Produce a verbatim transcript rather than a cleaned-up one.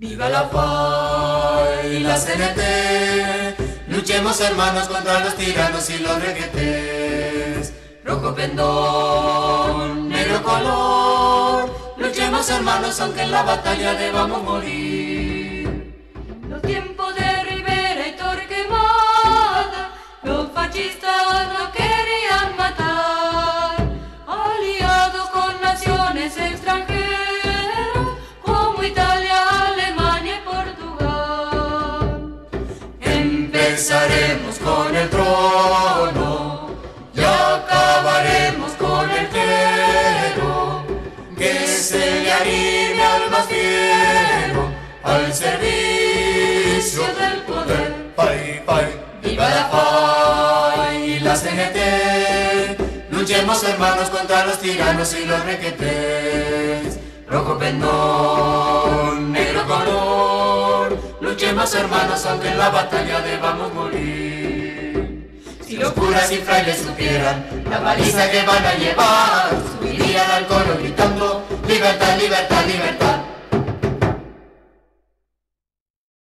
Viva la F A R y la C N T, luchemos hermanos contra los tiranos y los requetés. Rojo pendón, negro color, luchemos hermanos aunque en la batalla debamos morir. Los tiempos de Rivera y Torquemada, los fascistas nos querían matar, aliados con naciones extranjeras como Italia, Alemania y Portugal. Empezaremos con el trono y acabaremos con el clero, que se le anime al más fiero al servicio del poder. Pai, pai. Viva la F A R y la C N T, luchemos hermanos contra los tiranos y los requetés. Rojo pendón, negro color, luchemos hermanos aunque en la batalla debamos morir. Si los curas y frailes supieran la baliza que van a llevar, subirían al coro gritando: